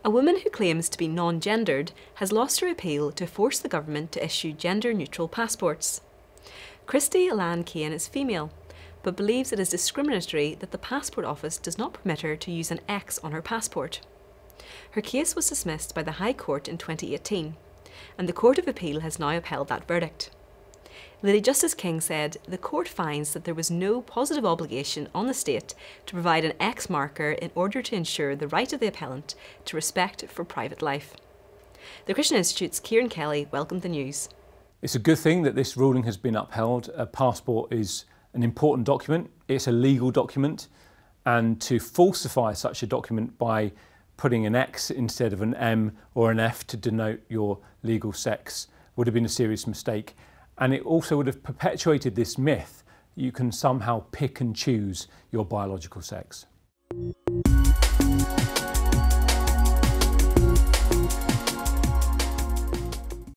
A woman who claims to be non-gendered has lost her appeal to force the government to issue gender-neutral passports. Christy Alan Kane is female, but believes it is discriminatory that the Passport Office does not permit her to use an X on her passport. Her case was dismissed by the High Court in 2018, and the Court of Appeal has now upheld that verdict. Lady Justice King said the court finds that there was no positive obligation on the state to provide an X marker in order to ensure the right of the appellant to respect for private life. The Christian Institute's Kieran Kelly welcomed the news. It's a good thing that this ruling has been upheld. A passport is an important document, it's a legal document, and to falsify such a document by putting an X instead of an M or an F to denote your legal sex would have been a serious mistake. And it also would have perpetuated this myth you can somehow pick and choose your biological sex.